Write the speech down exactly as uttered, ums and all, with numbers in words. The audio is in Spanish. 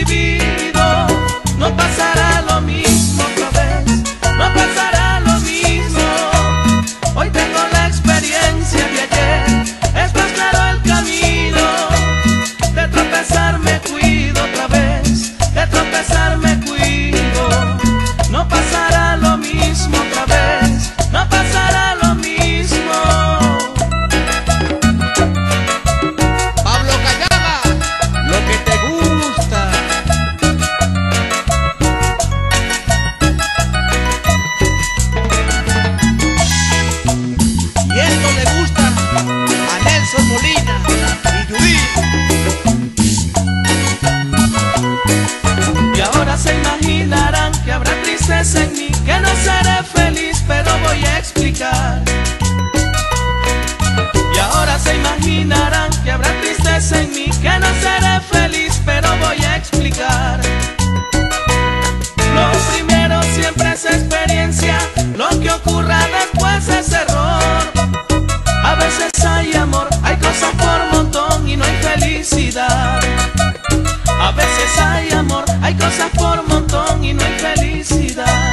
vivido. No pasará lo mismo otra vez, no pasará lo mismo. Hoy tengo la experiencia de ayer, es más claro el camino. De tropezar me cuido otra vez, de tropezar me cuido. No pasará lo mismo otra vez, no pasará lo mismo. Pablo Callaba, lo que te gusta. Y esto le gusta a Nelson Molina y Judith. Y ahora se imaginarán que habrá tristeza en mí, que no seré feliz, pero voy a explicar. Y ahora se imaginarán que habrá tristeza en mí, que no seré feliz, pero voy a explicar. Lo primero siempre es experiencia, lo que ocurra después es error. A veces hay amor, hay cosas por montón y no hay felicidad. A veces hay amor, hay cosas por montón y no hay felicidad.